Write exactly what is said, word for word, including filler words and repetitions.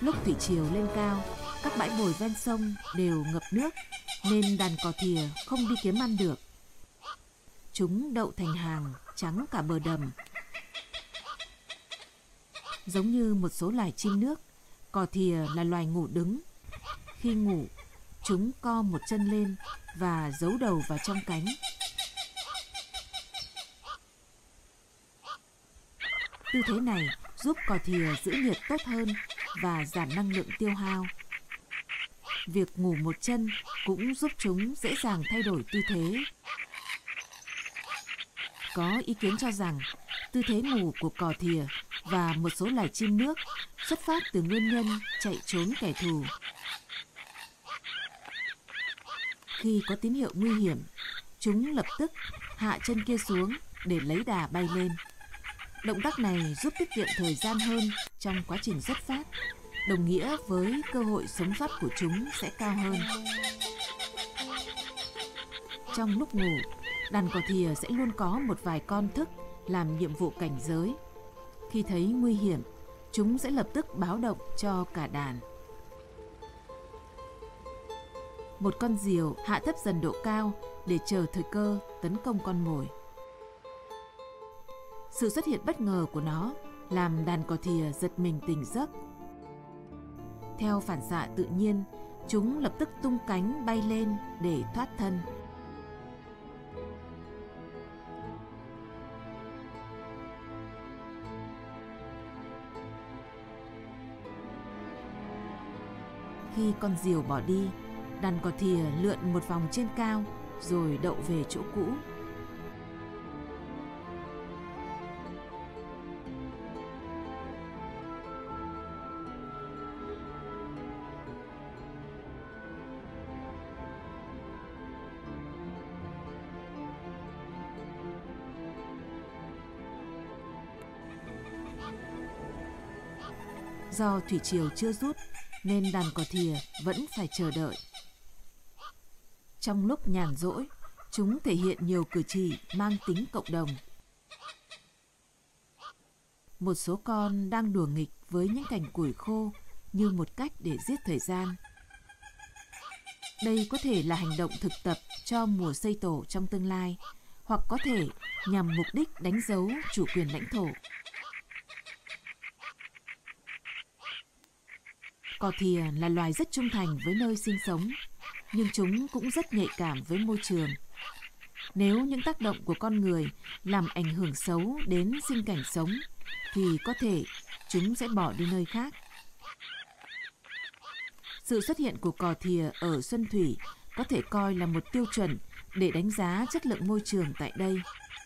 Lúc thủy triều lên cao, các bãi bồi ven sông đều ngập nước nên đàn cò thìa không đi kiếm ăn được. Chúng đậu thành hàng trắng cả bờ đầm. Giống như một số loài chim nước, cò thìa là loài ngủ đứng. Khi ngủ, chúng co một chân lên và giấu đầu vào trong cánh. Tư thế này giúp cò thìa giữ nhiệt tốt hơn và giảm năng lượng tiêu hao. Việc ngủ một chân cũng giúp chúng dễ dàng thay đổi tư thế. Có ý kiến cho rằng tư thế ngủ của cò thìa và một số loài chim nước xuất phát từ nguyên nhân chạy trốn kẻ thù. Khi có tín hiệu nguy hiểm, chúng lập tức hạ chân kia xuống để lấy đà bay lên. Động tác này giúp tiết kiệm thời gian hơn trong quá trình xuất phát, đồng nghĩa với cơ hội sống sót của chúng sẽ cao hơn. Trong lúc ngủ, đàn cò thìa sẽ luôn có một vài con thức làm nhiệm vụ cảnh giới. Khi thấy nguy hiểm, chúng sẽ lập tức báo động cho cả đàn. Một con diều hạ thấp dần độ cao để chờ thời cơ tấn công con mồi. Sự xuất hiện bất ngờ của nó làm đàn cò thìa giật mình tỉnh giấc. Theo phản xạ tự nhiên, chúng lập tức tung cánh bay lên để thoát thân. Khi con diều bỏ đi, đàn cò thìa lượn một vòng trên cao rồi đậu về chỗ cũ. Do thủy triều chưa rút nên đàn cò thìa vẫn phải chờ đợi. Trong lúc nhàn rỗi, chúng thể hiện nhiều cử chỉ mang tính cộng đồng. Một số con đang đùa nghịch với những cành củi khô như một cách để giết thời gian. Đây có thể là hành động thực tập cho mùa xây tổ trong tương lai, hoặc có thể nhằm mục đích đánh dấu chủ quyền lãnh thổ. Cò thìa là loài rất trung thành với nơi sinh sống, nhưng chúng cũng rất nhạy cảm với môi trường. Nếu những tác động của con người làm ảnh hưởng xấu đến sinh cảnh sống, thì có thể chúng sẽ bỏ đi nơi khác. Sự xuất hiện của cò thìa ở Xuân Thủy có thể coi là một tiêu chuẩn để đánh giá chất lượng môi trường tại đây.